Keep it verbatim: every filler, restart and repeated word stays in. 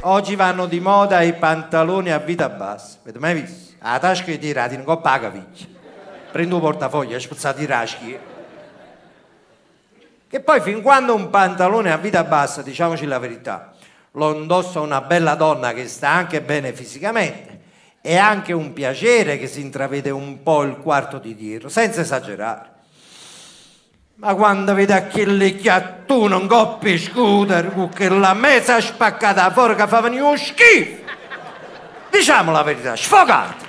oggi vanno di moda i pantaloni a vita bassa. Avete mai visto? La tasca che tirati non ho paga, figlio. Prendo un portafoglio e spuzzato i raschi. Che poi fin quando un pantalone a vita bassa, diciamoci la verità, lo indossa una bella donna che sta anche bene fisicamente, è anche un piacere che si intravede un po' il quarto di dietro, senza esagerare. Ma quando vede aquelle chiattune un coppia scooter con quella mezza spaccata fuori che fa venire uno schifo, diciamo la verità, sfogate.